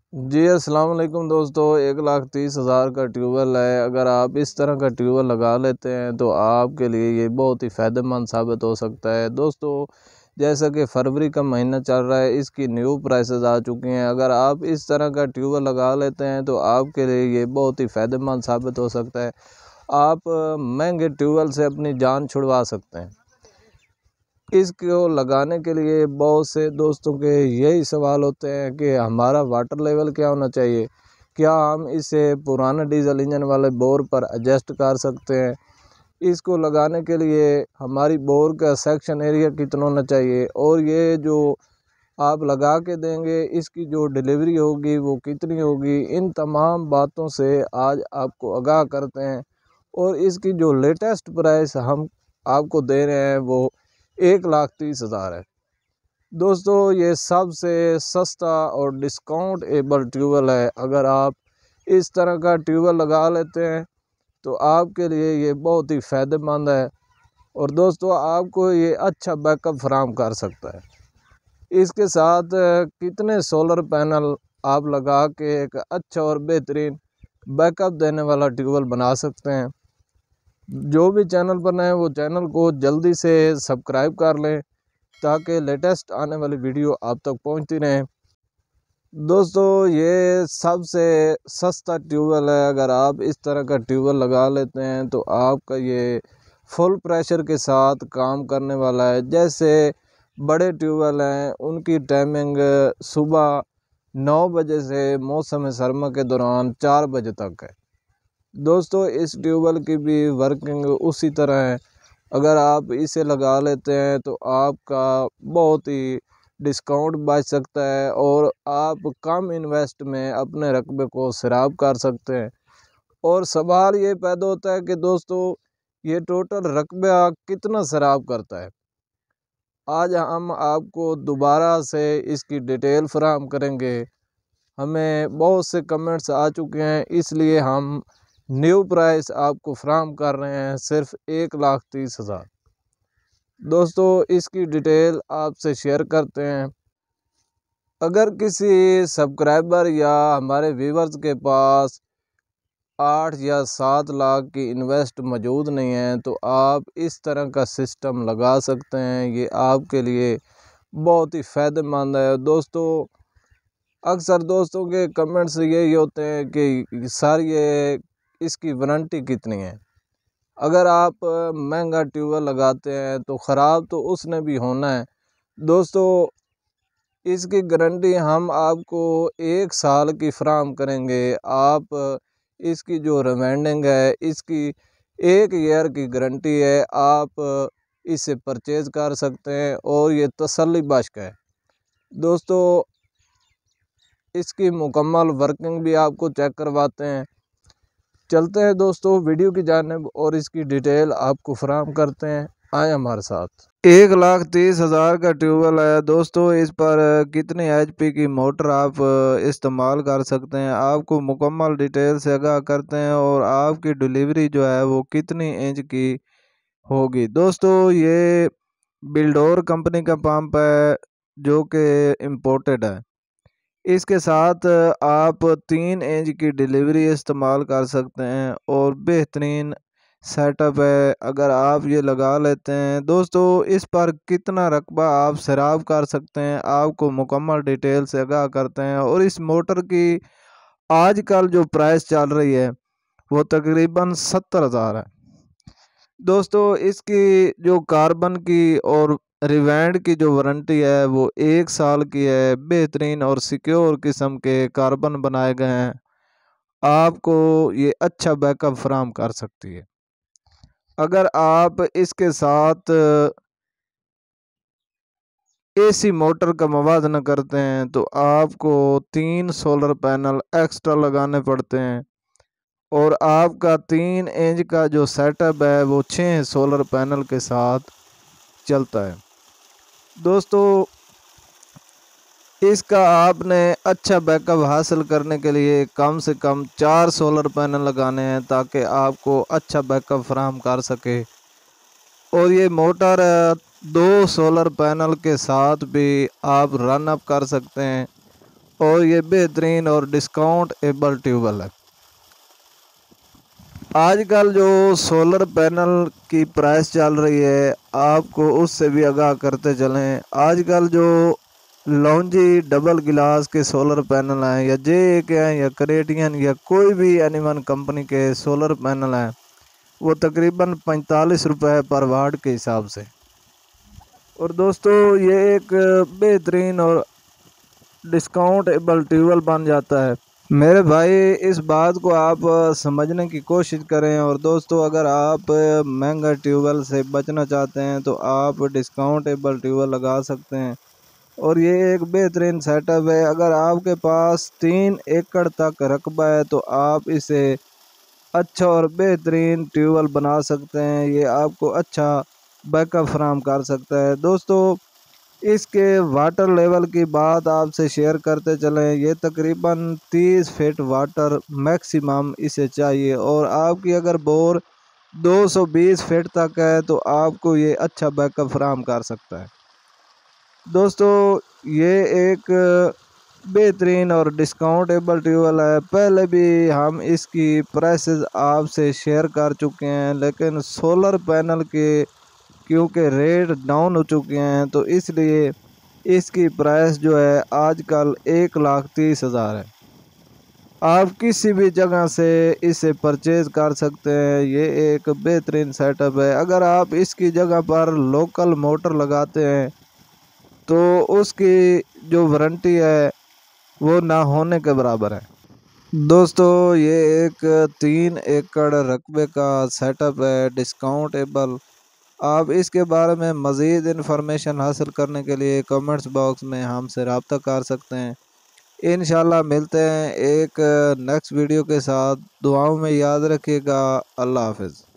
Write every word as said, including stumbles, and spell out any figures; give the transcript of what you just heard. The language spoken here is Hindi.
जी अस्सलाम वालेकुम दोस्तों। एक लाख तीस हज़ार का ट्यूबवेल है। अगर आप इस तरह का ट्यूबवेल लगा लेते हैं तो आपके लिए ये बहुत ही फ़ायदेमंद साबित हो सकता है। दोस्तों जैसा कि फरवरी का महीना चल रहा है, इसकी न्यू प्राइसेस आ चुकी हैं। अगर आप इस तरह का ट्यूबवेल लगा लेते हैं तो आपके लिए ये बहुत ही फ़ायदेमंद साबित हो सकता है। आप महंगे ट्यूबवेल से अपनी जान छुड़वा सकते हैं। इसको लगाने के लिए बहुत से दोस्तों के यही सवाल होते हैं कि हमारा वाटर लेवल क्या होना चाहिए, क्या हम इसे पुराने डीजल इंजन वाले बोर पर एडजस्ट कर सकते हैं। इसको लगाने के लिए हमारी बोर का सेक्शन एरिया कितना होना चाहिए, और ये जो आप लगा के देंगे इसकी जो डिलीवरी होगी वो कितनी होगी। इन तमाम बातों से आज आपको आगाह करते हैं, और इसकी जो लेटेस्ट प्राइस हम आपको दे रहे हैं वो एक लाख तीस हज़ार है। दोस्तों ये सबसे सस्ता और डिस्काउंट एबल ट्यूबवेल है। अगर आप इस तरह का ट्यूबवेल लगा लेते हैं तो आपके लिए ये बहुत ही फ़ायदेमंद है, और दोस्तों आपको ये अच्छा बैकअप फराहम कर सकता है। इसके साथ कितने सोलर पैनल आप लगा के एक अच्छा और बेहतरीन बैकअप देने वाला ट्यूबवेल बना सकते हैं। जो भी चैनल पर नए वो चैनल को जल्दी से सब्सक्राइब कर लें ताकि लेटेस्ट आने वाली वीडियो आप तक पहुंचती रहें। दोस्तों ये सबसे सस्ता ट्यूबवेल है। अगर आप इस तरह का ट्यूबवेल लगा लेते हैं तो आपका ये फुल प्रेशर के साथ काम करने वाला है। जैसे बड़े ट्यूबवेल हैं उनकी टाइमिंग सुबह नौ बजे से मौसम सरमा के दौरान चार बजे तक है। दोस्तों इस ट्यूबवेल की भी वर्किंग उसी तरह है। अगर आप इसे लगा लेते हैं तो आपका बहुत ही डिस्काउंट बच सकता है, और आप कम इन्वेस्ट में अपने रकबे को सराब कर सकते हैं। और सवाल ये पैदा होता है कि दोस्तों ये टोटल रकबा कितना सराब करता है। आज हम आपको दोबारा से इसकी डिटेल फराहम करेंगे। हमें बहुत से कमेंट्स आ चुके हैं, इसलिए हम न्यू प्राइस आपको फराहम कर रहे हैं सिर्फ एक लाख तीस हज़ार। दोस्तों इसकी डिटेल आपसे शेयर करते हैं। अगर किसी सब्सक्राइबर या हमारे व्यूवर्स के पास आठ या सात लाख की इन्वेस्ट मौजूद नहीं है तो आप इस तरह का सिस्टम लगा सकते हैं। ये आपके लिए बहुत ही फ़ायदेमंद है। दोस्तों अक्सर दोस्तों के कमेंट्स यही होते हैं कि सर ये इसकी वारंटी कितनी है। अगर आप महंगा ट्यूबवेल लगाते हैं तो ख़राब तो उसने भी होना है। दोस्तों इसकी गारंटी हम आपको एक साल की फराहम करेंगे। आप इसकी जो रिमाइंडिंग है इसकी एक ईयर की गारंटी है। आप इसे परचेज़ कर सकते हैं और ये तसल्ली बख्श है। दोस्तों इसकी मुकम्मल वर्किंग भी आपको चेक करवाते हैं। चलते हैं दोस्तों वीडियो की जानिब और इसकी डिटेल आपको फराहम करते हैं। आए हमारे साथ। एक लाख तीस हज़ार का ट्यूबवेल है। दोस्तों इस पर कितनी एचपी की मोटर आप इस्तेमाल कर सकते हैं, आपको मुकम्मल डिटेल से आगाह करते हैं, और आपकी डिलीवरी जो है वो कितनी इंच की होगी। दोस्तों ये बिल्डोर कंपनी का पंप है जो कि इम्पोर्टेड है। इसके साथ आप तीन इंच की डिलीवरी इस्तेमाल कर सकते हैं, और बेहतरीन सेटअप है। अगर आप ये लगा लेते हैं दोस्तों इस पर कितना रकबा आप सराब कर सकते हैं आपको मुकम्मल डिटेल से आगाह करते हैं। और इस मोटर की आजकल जो प्राइस चल रही है वो तकरीबन सत्तर हज़ार है। दोस्तों इसकी जो कार्बन की और रिवैंड की जो वारंटी है वो एक साल की है। बेहतरीन और सिक्योर किस्म के कार्बन बनाए गए हैं, आपको ये अच्छा बैकअप फराहम कर सकती है। अगर आप इसके साथ एसी मोटर का मवाजना करते हैं तो आपको तीन सोलर पैनल एक्स्ट्रा लगाने पड़ते हैं, और आपका तीन इंच का जो सेटअप है वो छः सोलर पैनल के साथ चलता है। दोस्तों इसका आपने अच्छा बैकअप हासिल करने के लिए कम से कम चार सोलर पैनल लगाने हैं ताकि आपको अच्छा बैकअप फराहम कर सके। और ये मोटर दो सोलर पैनल के साथ भी आप रन अप कर सकते हैं, और ये बेहतरीन और डिस्काउंट एबल ट्यूबवेल है। आजकल जो सोलर पैनल की प्राइस चल रही है, आपको उससे भी आगाह करते चलें। आजकल जो लॉन्जी डबल गिलास के सोलर पैनल हैं, या जे के हैं, या करेटियन, या कोई भी एनिमल कंपनी के सोलर पैनल हैं, वो तकरीबन पैंतालीस रुपए पर वाट के हिसाब से। और दोस्तों ये एक बेहतरीन और डिस्काउंट एबल ट्यूबवेल बन जाता है। मेरे भाई इस बात को आप समझने की कोशिश करें। और दोस्तों अगर आप महंगा ट्यूबवेल से बचना चाहते हैं तो आप डिस्काउंटेबल ट्यूबवेल लगा सकते हैं। और ये एक बेहतरीन सेटअप है। अगर आपके पास तीन एकड़ तक रकबा है तो आप इसे अच्छा और बेहतरीन ट्यूबवेल बना सकते हैं। ये आपको अच्छा बैकअप फराहम कर सकता है। दोस्तों इसके वाटर लेवल की बात आपसे शेयर करते चलें। ये तकरीबन तीस फीट वाटर मैक्सिमम इसे चाहिए। और आपकी अगर बोर दो सौ बीस फीट तक है तो आपको ये अच्छा बैकअप फराहम कर सकता है। दोस्तों ये एक बेहतरीन और डिस्काउंटेबल ट्यूबवेल है। पहले भी हम इसकी प्राइसेस आपसे शेयर कर चुके हैं, लेकिन सोलर पैनल के क्योंकि रेट डाउन हो चुके हैं तो इसलिए इसकी प्राइस जो है आजकल एक लाख तीस हज़ार है। आप किसी भी जगह से इसे परचेज़ कर सकते हैं। ये एक बेहतरीन सेटअप है। अगर आप इसकी जगह पर लोकल मोटर लगाते हैं तो उसकी जो वारंटी है वो ना होने के बराबर है। दोस्तों ये एक तीन एकड़ रकबे का सेटअप है डिस्काउंटेबल। आप इसके बारे में मज़ीद इन्फॉर्मेशन हासिल करने के लिए कमेंट्स बॉक्स में हमसे रब्ता कर सकते हैं। इंशाल्लाह मिलते हैं एक नेक्स्ट वीडियो के साथ। दुआओं में याद रखिएगा। अल्लाह हाफ़िज़।